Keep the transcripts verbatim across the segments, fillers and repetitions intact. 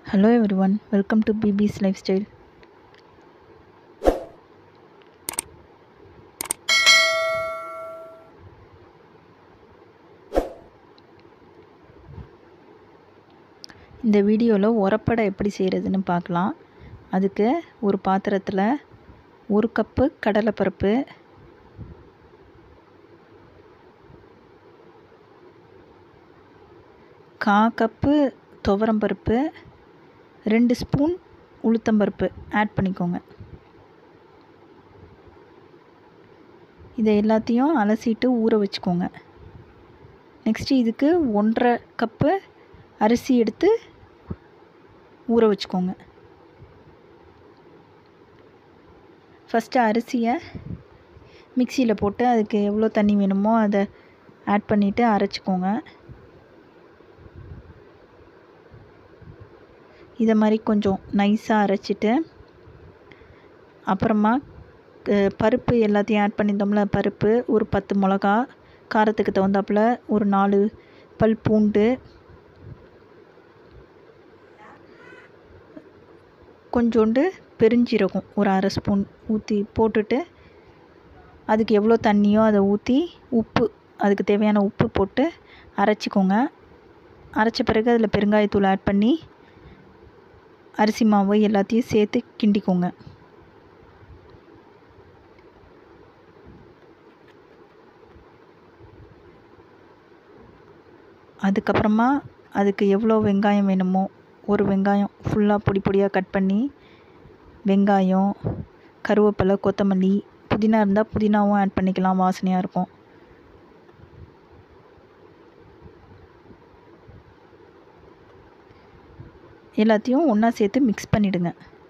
Hello everyone, welcome to B B's Lifestyle. இந்த வீடியோவில் உரப்படை எப்படி செய்கிறதுன்னு பார்க்கலாம். அதுக்கு ஒரு பாத்திரத்தில் ஒரு கப்பு கடலைப்பருப்பு, கா கப்பு துவரம்பருப்பு, ரெண்டு ஸ்பூன் உளுத்தம்பருப்பு ஆட் பண்ணிக்கோங்க. இதை எல்லாத்தையும் அலசிட்டு ஊற வச்சுக்கோங்க. நெக்ஸ்ட்டு இதுக்கு ஒன்றரை கப்பு அரிசி எடுத்து ஊற வச்சுக்கோங்க. ஃபஸ்ட்டு அரிசியை மிக்சியில் போட்டு அதுக்கு எவ்வளோ தண்ணி வேணுமோ அதை ஆட் பண்ணிவிட்டு அரைச்சிக்கோங்க. இதை மாதிரி கொஞ்சம் நைஸாக அரைச்சிட்டு அப்புறமா பருப்பு எல்லாத்தையும் ஆட் பண்ணியிருந்தோம்ல, பருப்பு ஒரு பத்து மிளகா, காரத்துக்கு தகுந்தாப்புல ஒரு நாலு பல் பூண்டு, கொஞ்சோண்டு பெருஞ்சீரகம் ஒரு அரை ஸ்பூன் ஊற்றி போட்டுட்டு அதுக்கு எவ்வளோ தண்ணியோ அதை ஊற்றி உப்பு அதுக்கு தேவையான உப்பு போட்டு அரைச்சிக்கோங்க. அரைச்ச பிறகு அதில் பெருங்காயத்தூள் ஆட் பண்ணி அரிசி மாவு எல்லாத்தையும் சேர்த்து கிண்டிக்கோங்க. அதுக்கப்புறமா அதுக்கு எவ்வளோ வெங்காயம் வேணுமோ ஒரு வெங்காயம் ஃபுல்லாக பொடி பொடியாக கட் பண்ணி, வெங்காயம், கருவேப்பிலை, கொத்தமல்லி, புதினா இருந்தால் புதினாவும் ஆட் பண்ணிக்கலாம், வாசனையாக இருக்கும். எல்லாத்தையும் ஒன்றா சேர்த்து மிக்ஸ் பண்ணிவிடுங்க.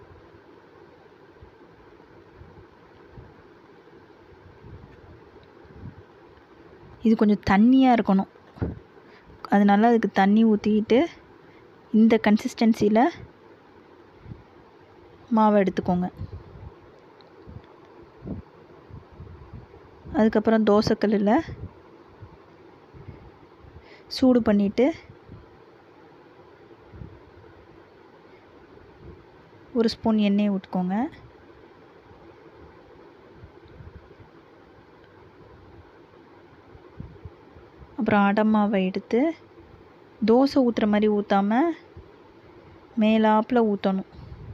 இது கொஞ்சம் தண்ணியாக இருக்கணும், அதனால் அதுக்கு தண்ணி ஊற்றிக்கிட்டு இந்த கன்சிஸ்டன்சியில் மாவை எடுத்துக்கோங்க. அதுக்கப்புறம் தோசைக்கல்லில் சூடு பண்ணிவிட்டு ஒரு ஸ்பூன் எண்ணெய் ஊற்றிக்கோங்க. அப்புறம் அடை மாவை எடுத்து தோசை ஊற்றுற மாதிரி ஊற்றாமல் மேலாப்பில் ஊற்றணும்.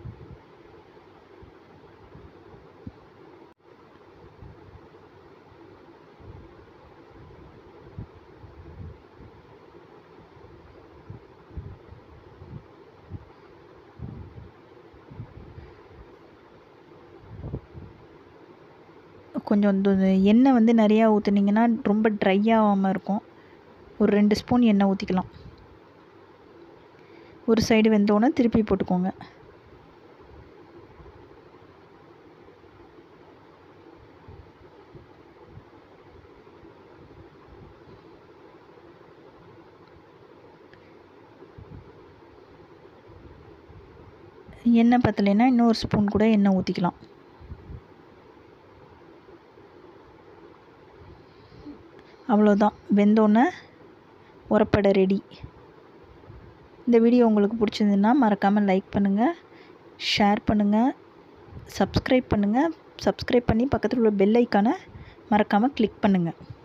கொஞ்சம் எண்ணெய் வந்து நிறையா ஊற்றுனீங்கன்னா ரொம்ப ட்ரை ஆகாமல் இருக்கும். ஒரு ரெண்டு ஸ்பூன் எண்ணெய் ஊற்றிக்கலாம். ஒரு சைடு வெந்தோடனே திருப்பி போட்டுக்கோங்க. எண்ணெய் பத்தலைன்னா இன்னொரு ஸ்பூன் கூட எண்ணெய் ஊற்றிக்கலாம். அவ்வளோதான், வெந்தோடனே உரப்படை ரெடி. இந்த வீடியோ உங்களுக்கு பிடிச்சிருந்துன்னா மறக்காமல் லைக் பண்ணுங்கள், ஷேர் பண்ணுங்கள், சப்ஸ்கிரைப் பண்ணுங்கள். சப்ஸ்கிரைப் பண்ணி பக்கத்தில் உள்ள பெல் ஐக்கானை மறக்காமல் கிளிக் பண்ணுங்கள்.